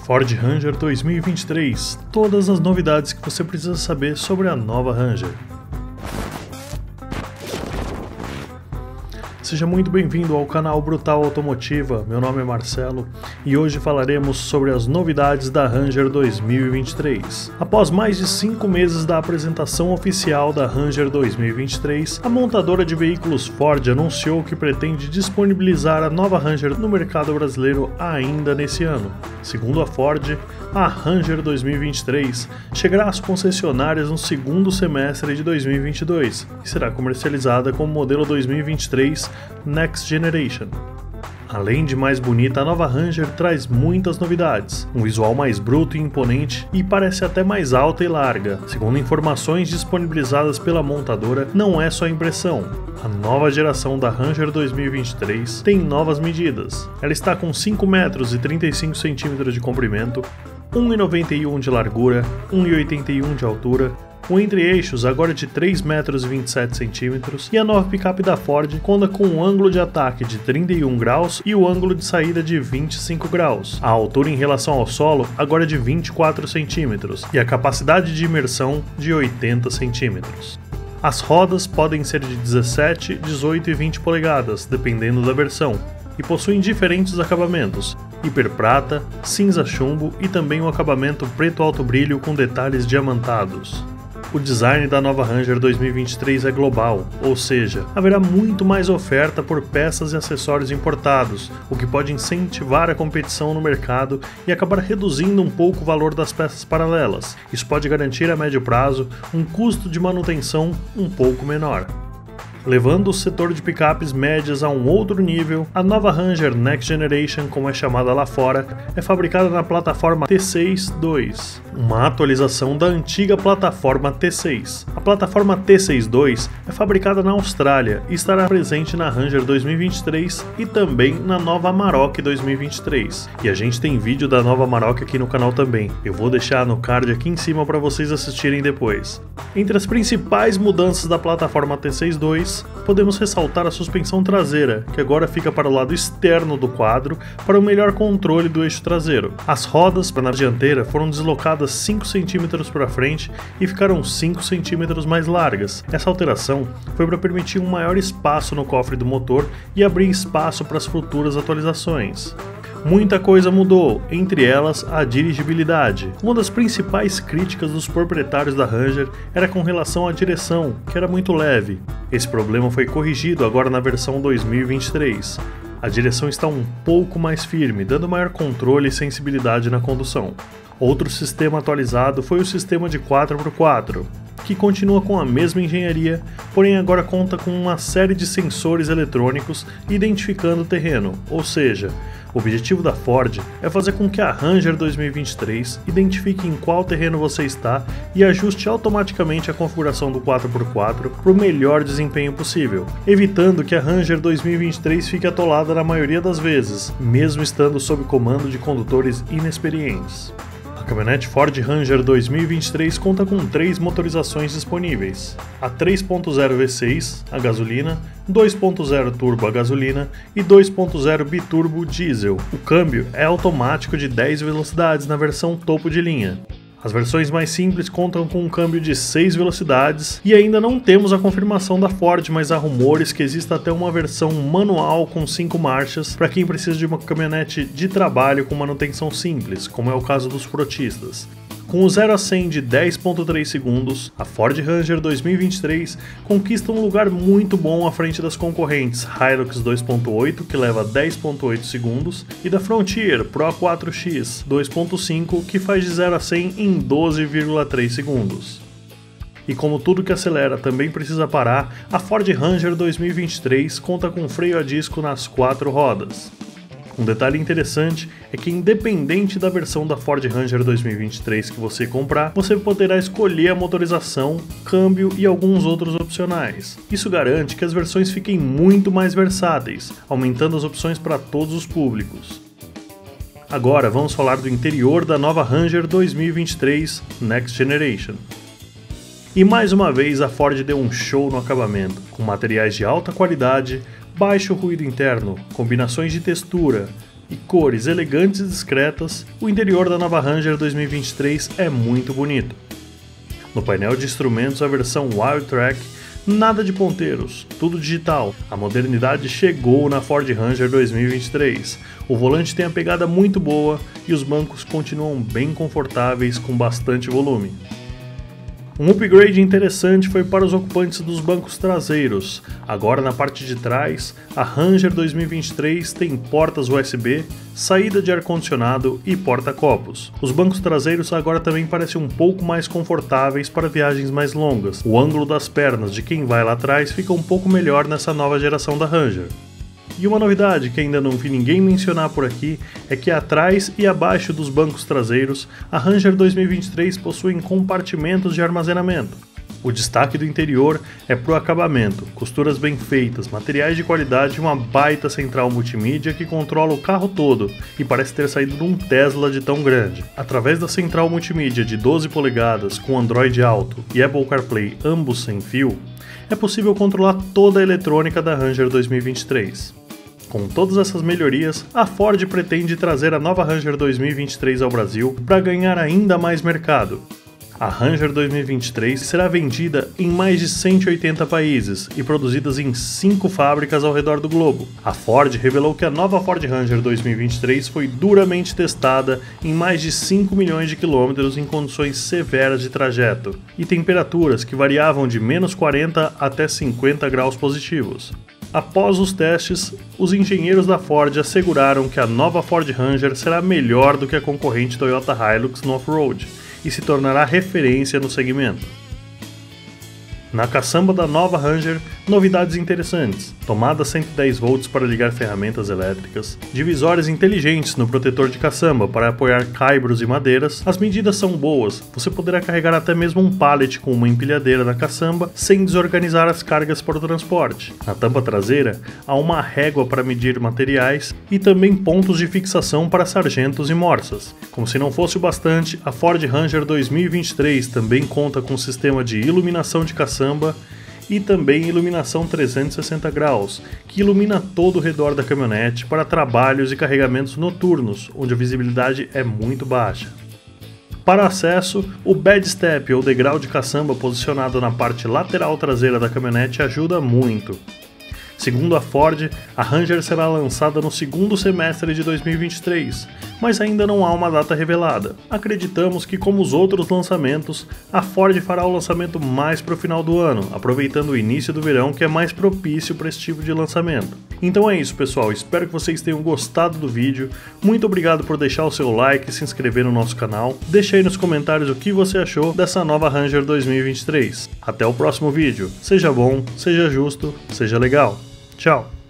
Ford Ranger 2023, todas as novidades que você precisa saber sobre a nova Ranger. Seja muito bem-vindo ao canal Brutal Automotiva, meu nome é Marcelo e hoje falaremos sobre as novidades da Ranger 2023. Após mais de 5 meses da apresentação oficial da Ranger 2023, a montadora de veículos Ford anunciou que pretende disponibilizar a nova Ranger no mercado brasileiro ainda nesse ano. Segundo a Ford, a Ranger 2023 chegará às concessionárias no segundo semestre de 2022 e será comercializada como modelo 2023 Next Generation. Além de mais bonita, a nova Ranger traz muitas novidades, um visual mais bruto e imponente e parece até mais alta e larga. Segundo informações disponibilizadas pela montadora, não é só impressão. A nova geração da Ranger 2023 tem novas medidas. Ela está com 5 metros e 35 centímetros de comprimento, 1,91 de largura, 1,81 de altura, o entre-eixos agora de 3 metros e 27 centímetros, e a nova picape da Ford conta com um ângulo de ataque de 31 graus e o ângulo de saída de 25 graus. A altura em relação ao solo agora é de 24 centímetros e a capacidade de imersão de 80 centímetros. As rodas podem ser de 17, 18 e 20 polegadas, dependendo da versão, e possuem diferentes acabamentos: hiper prata, cinza chumbo e também um acabamento preto alto brilho com detalhes diamantados. O design da nova Ranger 2023 é global, ou seja, haverá muito mais oferta por peças e acessórios importados, o que pode incentivar a competição no mercado e acabar reduzindo um pouco o valor das peças paralelas. Isso pode garantir a médio prazo um custo de manutenção um pouco menor. Levando o setor de picapes médias a um outro nível, a nova Ranger Next Generation, como é chamada lá fora, é fabricada na plataforma T6.2, uma atualização da antiga plataforma T6. A plataforma T6.2 é fabricada na Austrália e estará presente na Ranger 2023 e também na nova Amarok 2023. E a gente tem vídeo da nova Amarok aqui no canal também. Eu vou deixar no card aqui em cima para vocês assistirem depois. Entre as principais mudanças da plataforma T6.2, podemos ressaltar a suspensão traseira, que agora fica para o lado externo do quadro para o melhor controle do eixo traseiro. As rodas na dianteira foram deslocadas 5 cm para frente e ficaram 5 cm mais largas. Essa alteração foi para permitir um maior espaço no cofre do motor e abrir espaço para as futuras atualizações. Muita coisa mudou, entre elas a dirigibilidade. Uma das principais críticas dos proprietários da Ranger era com relação à direção, que era muito leve. Esse problema foi corrigido agora na versão 2023. A direção está um pouco mais firme, dando maior controle e sensibilidade na condução. Outro sistema atualizado foi o sistema de 4x4, que continua com a mesma engenharia, porém agora conta com uma série de sensores eletrônicos identificando o terreno, ou seja, o objetivo da Ford é fazer com que a Ranger 2023 identifique em qual terreno você está e ajuste automaticamente a configuração do 4x4 para o melhor desempenho possível, evitando que a Ranger 2023 fique atolada na maioria das vezes, mesmo estando sob comando de condutores inexperientes. A caminhonete Ford Ranger 2023 conta com 3 motorizações disponíveis: a 3.0 V6 a gasolina, 2.0 turbo a gasolina e 2.0 biturbo diesel. O câmbio é automático de 10 velocidades na versão topo de linha. As versões mais simples contam com um câmbio de 6 velocidades e ainda não temos a confirmação da Ford, mas há rumores que exista até uma versão manual com 5 marchas para quem precisa de uma caminhonete de trabalho com manutenção simples, como é o caso dos frotistas. Com o 0 a 100 de 10.3 segundos, a Ford Ranger 2023 conquista um lugar muito bom à frente das concorrentes Hilux 2.8, que leva 10.8 segundos, e da Frontier Pro 4X 2.5, que faz de 0 a 100 em 12,3 segundos. E como tudo que acelera também precisa parar, a Ford Ranger 2023 conta com freio a disco nas 4 rodas. Um detalhe interessante é que, independente da versão da Ford Ranger 2023 que você comprar, você poderá escolher a motorização, câmbio e alguns outros opcionais. Isso garante que as versões fiquem muito mais versáteis, aumentando as opções para todos os públicos. Agora vamos falar do interior da nova Ranger 2023 Next Generation. E mais uma vez a Ford deu um show no acabamento, com materiais de alta qualidade, baixo ruído interno, combinações de textura, e cores elegantes e discretas, o interior da nova Ranger 2023 é muito bonito. No painel de instrumentos, a versão Wildtrak, nada de ponteiros, tudo digital. A modernidade chegou na Ford Ranger 2023. O volante tem a pegada muito boa e os bancos continuam bem confortáveis com bastante volume. Um upgrade interessante foi para os ocupantes dos bancos traseiros. Agora na parte de trás, a Ranger 2023 tem portas USB, saída de ar-condicionado e porta-copos. Os bancos traseiros agora também parecem um pouco mais confortáveis para viagens mais longas. O ângulo das pernas de quem vai lá atrás fica um pouco melhor nessa nova geração da Ranger. E uma novidade que ainda não vi ninguém mencionar por aqui é que atrás e abaixo dos bancos traseiros, a Ranger 2023 possui compartimentos de armazenamento. O destaque do interior é pro acabamento, costuras bem feitas, materiais de qualidade e uma baita central multimídia que controla o carro todo e parece ter saído de um Tesla de tão grande. Através da central multimídia de 12 polegadas com Android Auto e Apple CarPlay ambos sem fio, é possível controlar toda a eletrônica da Ranger 2023. Com todas essas melhorias, a Ford pretende trazer a nova Ranger 2023 ao Brasil para ganhar ainda mais mercado. A Ranger 2023 será vendida em mais de 180 países e produzidas em 5 fábricas ao redor do globo. A Ford revelou que a nova Ford Ranger 2023 foi duramente testada em mais de 5 milhões de quilômetros em condições severas de trajeto e temperaturas que variavam de -40 até 50 graus positivos. Após os testes, os engenheiros da Ford asseguraram que a nova Ford Ranger será melhor do que a concorrente Toyota Hilux no off-road e se tornará referência no segmento. Na caçamba da nova Ranger, novidades interessantes: tomada 110 volts para ligar ferramentas elétricas, divisórios inteligentes no protetor de caçamba para apoiar caibros e madeiras. As medidas são boas, você poderá carregar até mesmo um pallet com uma empilhadeira na caçamba sem desorganizar as cargas para o transporte. Na tampa traseira, há uma régua para medir materiais e também pontos de fixação para sargentos e morsas. Como se não fosse o bastante, a Ford Ranger 2023 também conta com um sistema de iluminação de caçamba e também iluminação 360 graus, que ilumina todo o redor da caminhonete para trabalhos e carregamentos noturnos, onde a visibilidade é muito baixa. Para acesso, o bed step ou degrau de caçamba posicionado na parte lateral traseira da caminhonete ajuda muito. Segundo a Ford, a Ranger será lançada no segundo semestre de 2023, mas ainda não há uma data revelada. Acreditamos que, como os outros lançamentos, a Ford fará o lançamento mais para o final do ano, aproveitando o início do verão, que é mais propício para esse tipo de lançamento. Então é isso, pessoal, espero que vocês tenham gostado do vídeo. Muito obrigado por deixar o seu like e se inscrever no nosso canal. Deixe aí nos comentários o que você achou dessa nova Ranger 2023. Até o próximo vídeo. Seja bom, seja justo, seja legal. Tchau!